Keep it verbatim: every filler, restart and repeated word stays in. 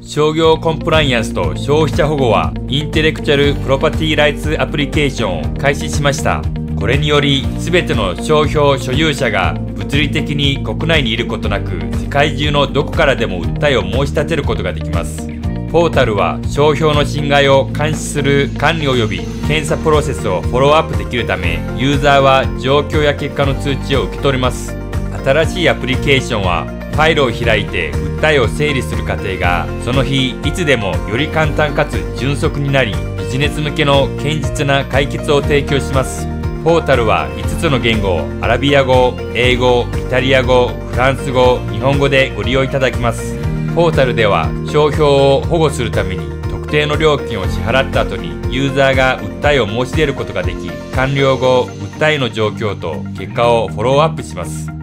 商業コンプライアンスと消費者保護はインテレクチャルプロパティライツアプリケーションを開始しました。これにより全ての商標所有者が物理的に国内にいることなく、世界中のどこからでも訴えを申し立てることができます。ポータルは商標の侵害を監視する管理及び検査プロセスをフォローアップできるため、ユーザーは状況や結果の通知を受け取れます。新しいアプリケーションはファイルを開いて訴えを整理する過程がその日いつでもより簡単かつ迅速になり、ビジネス向けの堅実な解決を提供します。ポータルはいつつの言語、アラビア語、英語、イタリア語、フランス語、日本語でご利用いただけます。ポータルでは商標を保護するために特定の料金を支払った後にユーザーが訴えを申し出ることができ、完了後訴えの状況と結果をフォローアップします。